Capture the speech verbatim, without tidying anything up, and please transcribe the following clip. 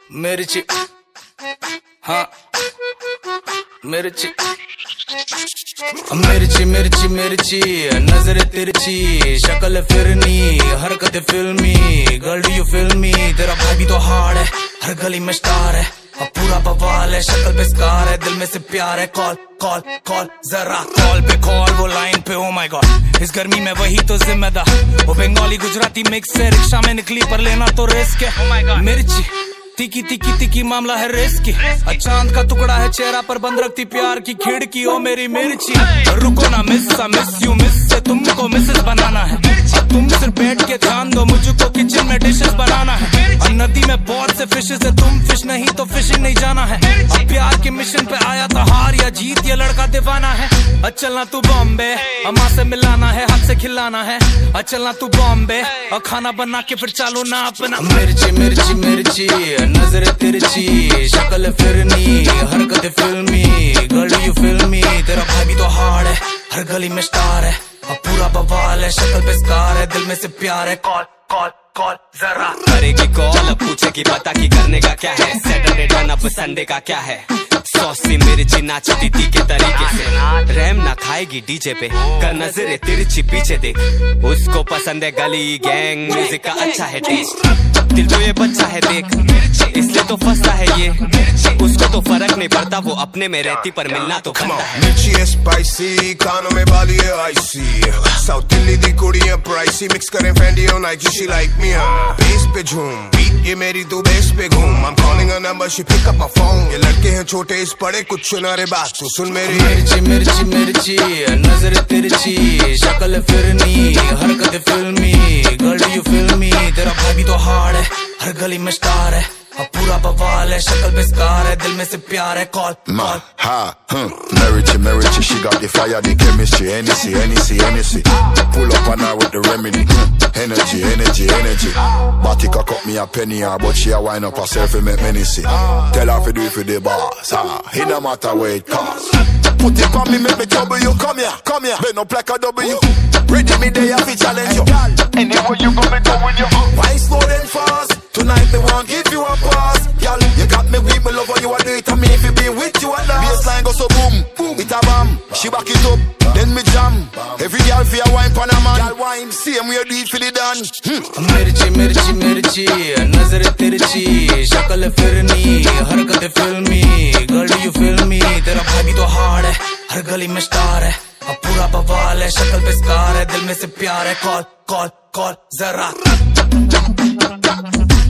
मिर्ची, हाँ मिर्ची मिर्ची मिर्ची मिर्ची नजर तिरछी, शक्ल फिरनी, हरकत फिल्मी, गर्ल डू यू फिल्मी। तेरा भाई भी तो हार्ड है, हर गली में स्टार है, अब पूरा बवाल है, शक्ल पे स्कार है, दिल में से प्यार है। कॉल कॉल कॉल जरा कॉल पे कॉल, वो लाइन पे ओ माय गॉड। इस गर्मी में वही तो जिम्मेदार, वो बंगाली गुजराती मिक्स है, रिक्शा में निकली पर लेना तो रिस्क है। oh my God। मिर्ची तिकी तिकी तिकी मामला है रेस की, चांद का टुकड़ा है चेहरा पर बंद रखती प्यार की खिड़की। ओ मेरी मिर्ची रुको ना मिस मिस यू मिस से तुमको मिसेस बनाना है, अब तुम सिर्फ बैठ के ध्यान दो, मुझको किचन में डिशेस बनाना है। और नदी में बहुत से फिशेस है, तुम फिश नहीं तो फिशिंग नहीं जाना है। अब प्यार के मिशन पे आया था, हार या जीत ये लड़का दीवाना है। अचलना तू बॉम्बे, अम्मा से मिलाना है, हाथ से खिलाना है। अचलना तू बॉम्बे और खाना बना के फिर चालू ना अपना। मिर्ची मिर्ची मिर्ची नजर तिरछी, शक्ल फिरनी, हरकत फिल्मी, गर्ल यू फिल्मी। तेरा भाई भी तो हार्ड है, हर गली में स्टार है, अब पूरा बवाल है, शक्ल पे स्कार है, दिल में से प्यार है। कॉल कॉल कॉल जरा करेगी कॉल, अब पूछे कि पता की करने का क्या है, सैटरडे डन अब संडे का क्या है। सौसी मिर्ची नाचती थी के तरीके से, रैम ना खाएगी डीजे पे, कर नजरे तिरछी पीछे देख, उसको पसंद है गली गैंग म्यूजिक का अच्छा है टेस्ट। दिल तो ये बच्चा है देख, इसलिए तो फंसता है ये, उसको तो फर्क नहीं पड़ता, वो अपने में रहती पर मिलना तो बनता है। मिर्ची है स्पाइसी, कानों में बाली है आईसी, साउथ दिल्ली दी कुड़ी है प्राइसी, मिक्स करें फैंडी और Nike, she like me. Bass पे झूम बीट ये मेरी, तू बेस पे घूम, I'm calling her number, she pick up my phone। ये लड़के हैं छोटे इस बड़े, कुछ सुना रे बात तू सुन मेरी। मिर्ची मिर्ची मिर्ची नजर तिरछी, शक्ल फिरनी, हरकत फिल्मी, गर्ल यू फिल्मी। तेरा भाई भी तो हार्ड है, हर गली में स्टार है, अब पूरा बवाल है, शक्ल पे स्कार है, दिल में से प्यार है। Call call ha hmm Merici Merici, she got the fire, the chemistry, Hennessy Hennessy Hennessy. Pull up on her with the remedy, energy energy energy. Batika cut me a penny, but she a wind up herself and make many see. Tell her to do it for the boss, ah, it no matter where it costs. Put it on me, make me trouble you. Come here, come here, bend up like a W. Ready me there, I fi challenge you. Anywhere you go, me go with you. Why slow then fast? Tonight me want give you a pass. Girl, you got me weak, me love how you a do it, and me if you be with you a last. Baseline go so boom, boom, it a bam. She back it up, then me jam. Every girl fi a wine pan a man. Girl wine, same way you do it for the dance. मिर्ची मिर्ची मिर्ची नजर तिरछी, शक्ल फिरनी, हरकत फिल्मी, girl you फिल्मी। तेरा भाई भी तो हार्ड है, हर गली में स्टार है, अब पूरा बवाल है, शक्ल पे स्कार है, दिल में से प्यार है। कॉल कॉल कॉल जरा